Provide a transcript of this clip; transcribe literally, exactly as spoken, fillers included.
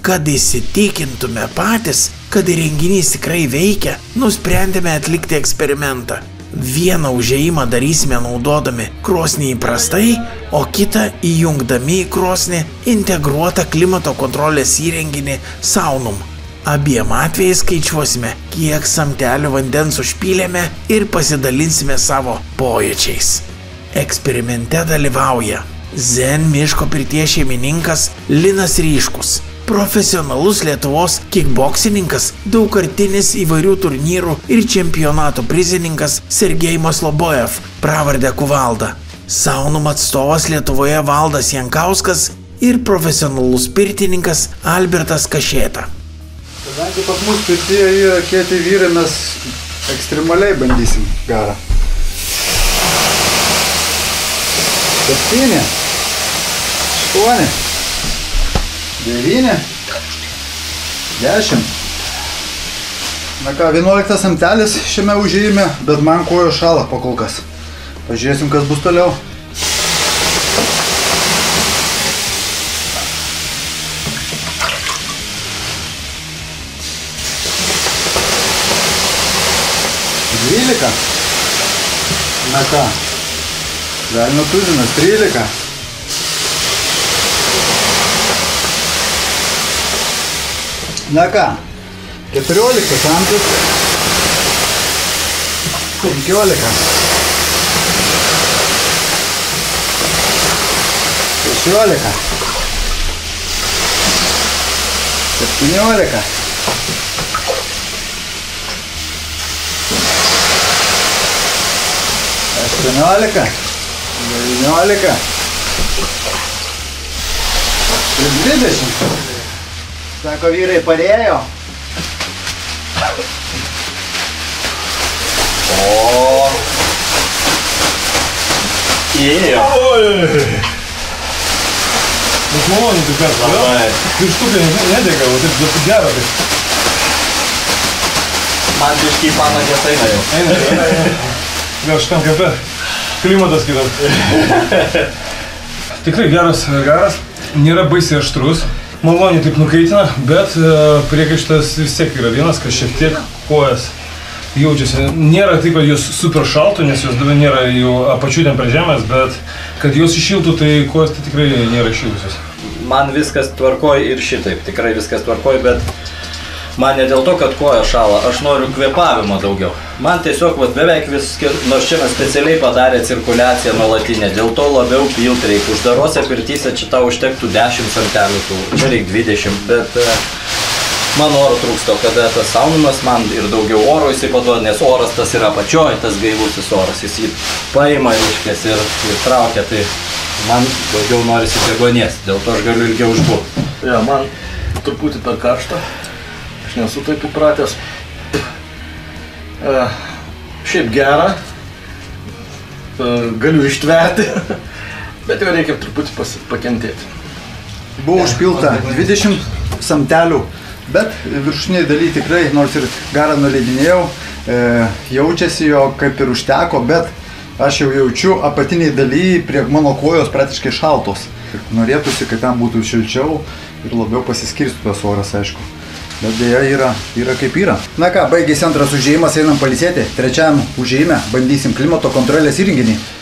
Kad įsitikintume patys, kad įrenginys tikrai veikia, nusprendėme atlikti eksperimentą. Vieną užėjimą darysime naudodami krosnį įprastai, o kitą įjungdami į krosnį integruotą klimato kontrolės įrenginį Saunum. Abiem atvejais skaičiuosime, kiek samtelių vandens užpylėme ir pasidalinsime savo pojūčiais. Eksperimente dalyvauja Zen miško pirties šeimininkas Linas Ryškus, profesionalus Lietuvos kickboksininkas, daugkartinis įvairių turnyrų ir čempionatų prizininkas Sergejus Lobojev, pravardę Kuvalda, Saunum atstovas Lietuvoje Valdas Jankauskas ir profesionalus pirtininkas Albertas Kašėta. Kadangi pas mus pirtyje yra kieti vyrai, mes ekstremaliai bandysim garą. Septyni, aštuoni, devyni, dešimt. Na ką, vienuoliktas samtelis šiame užėjime, bet man kojo šala pakol kas. Pažiūrėsim, kas bus toliau. dvylika. Na ką, velnio tuzinas, trylika. Na ką, keturioliktas amžius, penkiolika. šešiolika. septyniolika. aštuoniolika, devyniolika, dvidešimt. Sako, vyrai padėjo. O. Įėjo. Nes maloniai tu kas, labai. Pirštukai nedėga, o taip bet gera. Man biškai panagės eina jau. Eina, eina, eina. Gal šitam kape klimatas kitas. Tikrai geras garas, nėra baisiai aštrus, maloniai taip nukaitina, bet priekaištas vis tiek yra vienas, kad šiek tiek kojas jaučiasi. Nėra taip, kad jos super šaltų, nes jos dabar nėra jau apačių ten prie žemės, bet kad jos iššiltų, tai kojas tai tikrai nėra iššilusios. Man viskas tvarkoj ir šitaip, tikrai viskas tvarkoj, bet man ne dėl to, kad koja šala, aš noriu kvėpavimo daugiau. Man tiesiog vat, beveik viskas, nors čia mes specialiai padarė cirkuliaciją nuolatinę, dėl to labiau pilt reikia. Uždarose pirtyse čia tau užtektų dešimt samtelių, čia reikia dvidešimt, bet e, man oro trūksto, kada tas saunumas, man ir daugiau oro jisai paduoda, nes oras tas yra apačioj, tas gaivusis oras, jis jį paima reiškės ir, ir traukia, tai man daugiau norisi degonės, dėl to aš galiu ilgiau užbūti. Ja, man truputį per karštą. Aš nesu taip įpratęs. E, šiaip gera, e, galiu ištverti, bet jau reikia truputį pas, pakentėti. Buvo užpilta dvidešimt samtelių, bet viršutiniai daly tikrai, nors ir garą nuleidinėjau, e, jaučiasi jo kaip ir užteko, bet aš jau jaučiu apatiniai daly prie mano kojos praktiškai šaltos. Norėtųsi, kad ten būtų šilčiau ir labiau pasiskirstų tas oras, aišku. Bet dėja yra, yra kaip yra. Na ką, baigėsi antras užėjimas, einam pailsėti. Trečiam užėjime bandysim klimato kontrolės įrenginį.